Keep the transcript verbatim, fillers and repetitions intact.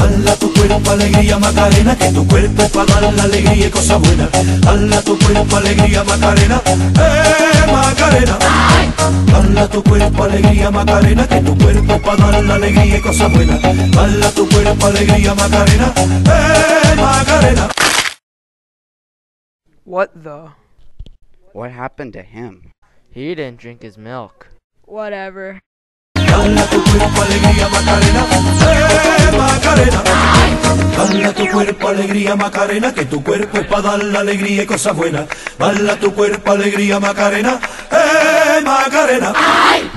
Dale a tu cuerpo alegría Macarena, que tu cuerpo es para dar la alegría y cosas buenas. Dale a tu cuerpo alegría Macarena, eh Macarena. Dale a tu cuerpo alegría Macarena, que tu cuerpo es para dar la alegría y cosas buenas. Dale a tu cuerpo alegría Macarena, eh Macarena. What the? What happened to him? He didn't drink his milk. Whatever. Dale a tu cuerpo alegría Macarena, eh Macarena. Dale a tu cuerpo alegría Macarena, que tu cuerpo es para dar la alegría y cosas buenas. Dale a tu cuerpo alegría Macarena, eh Macarena.